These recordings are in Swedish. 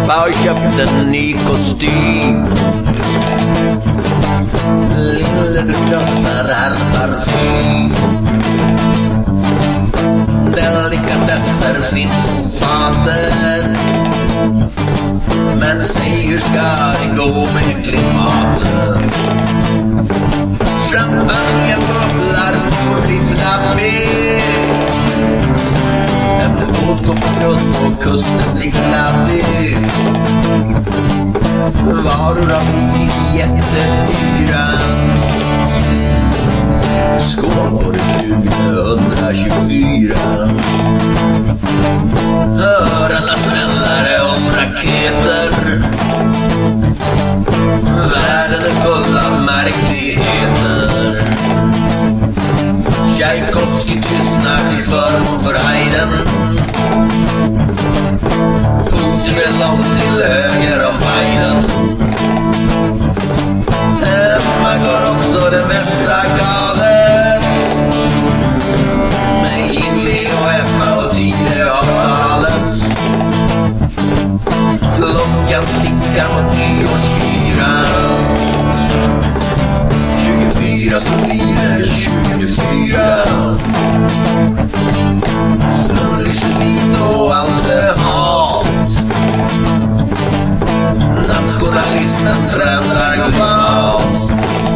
Pappa har köpt en ny kostym. Lillebror doftar herrparfym. Delikatesser finns på fatet. Men säg hur ska det gå med klimatet? Champagnen, bubblar och blir flabbig. En båt på grund och kusten blir kladdig. Varor har blivit jättedyra. Skål på det 2024. Hör alla smällare och raketer. Världen är full av märkligheter. Tjajkovskij tystnar till förmån för Världen. Putin är långt till höger om Världen. Hemma går också det mesta galet. Med Jimmy och Emma och Tidöavtalet. Klockan tickar mot nyårsfyran. 24 så blir det 24. Snurrligt och allt är hat. Nationalismen trendar globalt.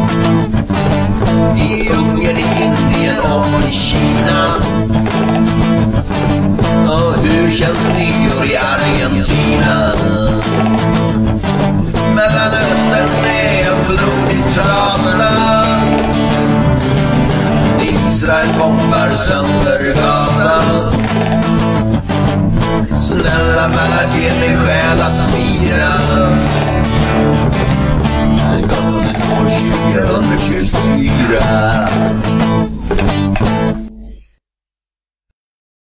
I Ungern, i Indien och i Kina. Och hur känns nyår i Argentina? Mellanöstern är en blodig trasa. Israel bombar sönder Gaza. Snälla värld, ge mig själ att fira.